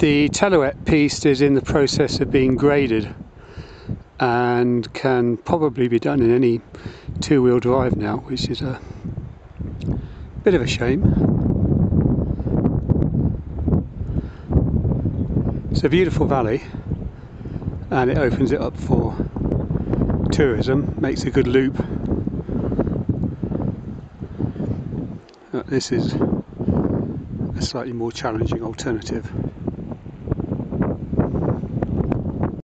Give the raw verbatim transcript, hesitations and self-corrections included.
The Telouet piste is in the process of being graded and can probably be done in any two-wheel drive now, which is a bit of a shame. It's a beautiful valley and it opens it up for tourism, makes a good loop. This is a slightly more challenging alternative.